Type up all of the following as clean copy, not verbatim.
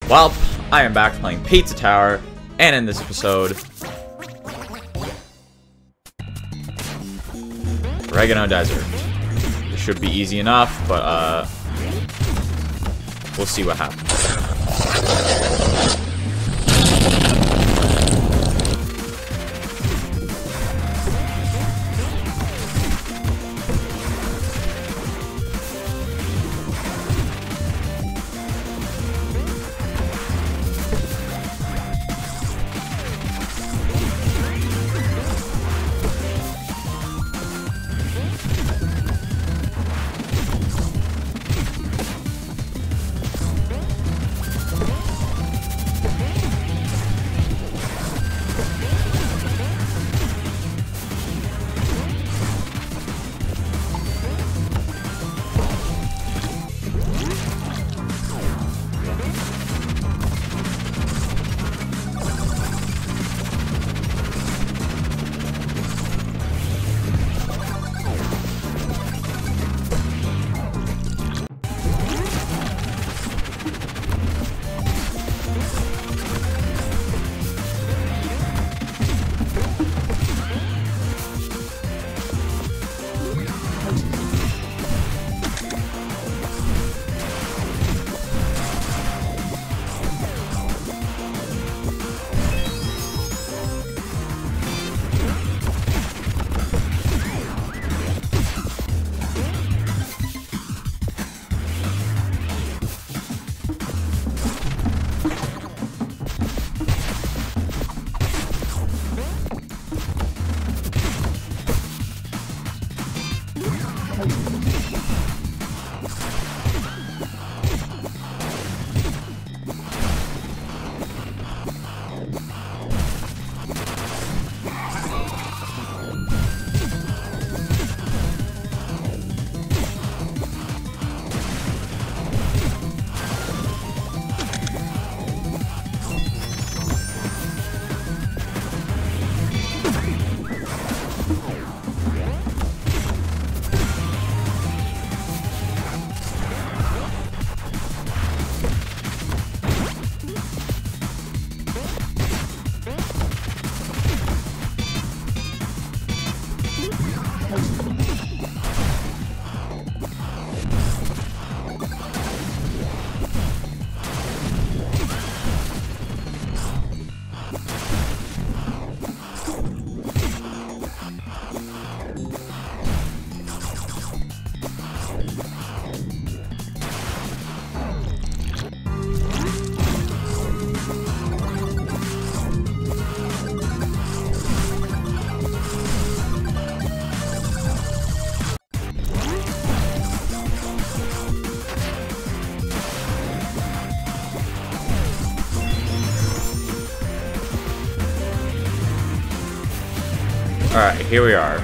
Well, I am back playing Pizza Tower, and in this episode, Oregano Desert. It should be easy enough, but we'll see what happens. Alright, here we are.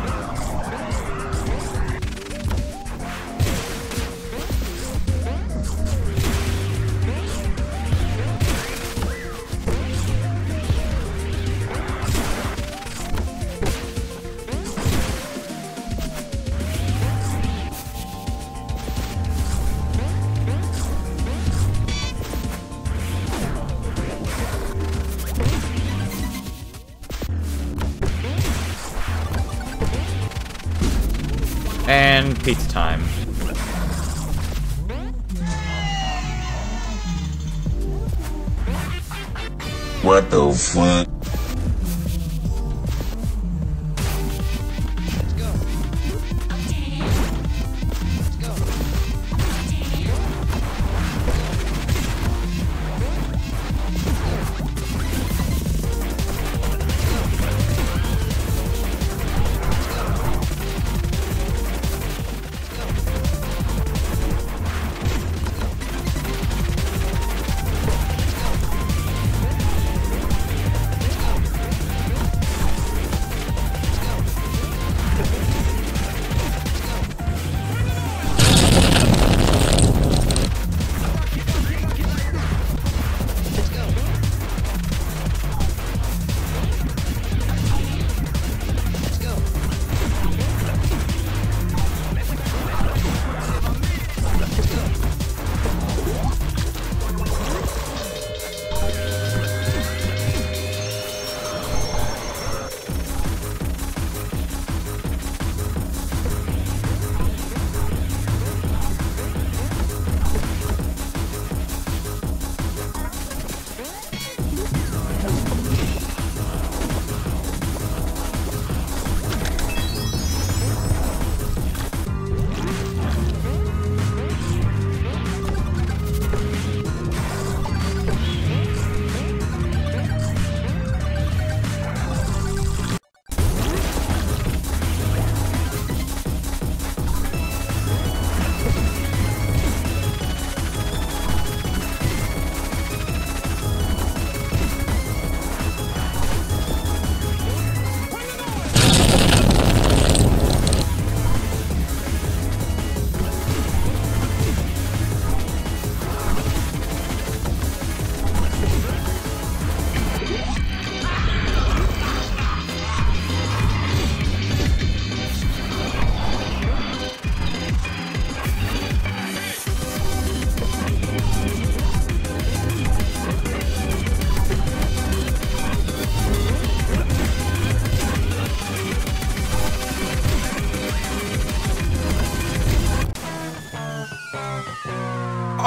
And pizza time. What the fuck?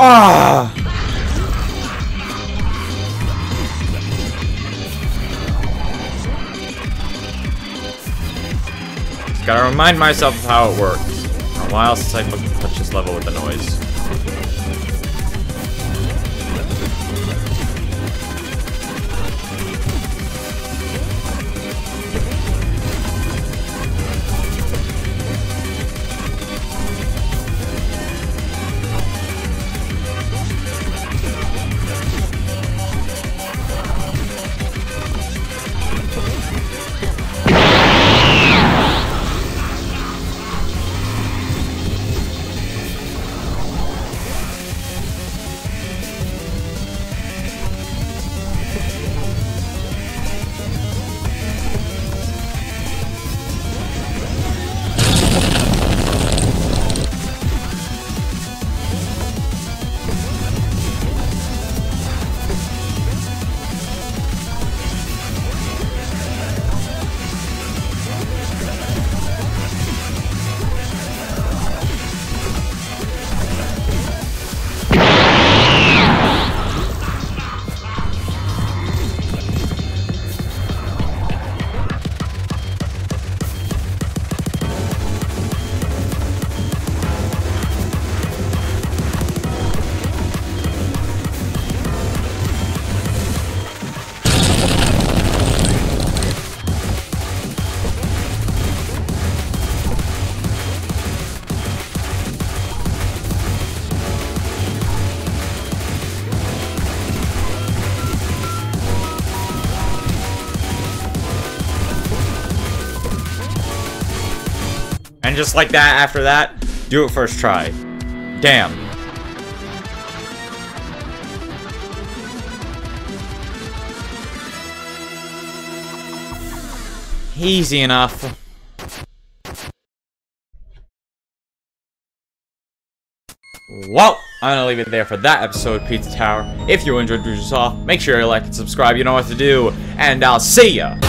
Ah! Just gotta remind myself of how it works. It's been a while since I touched this level with the noise. And just like that, after that, do it first try. Damn. Easy enough. Well, I'm gonna leave it there for that episode of Pizza Tower. If you enjoyed what you saw, make sure you like and subscribe. You know what to do. And I'll see ya!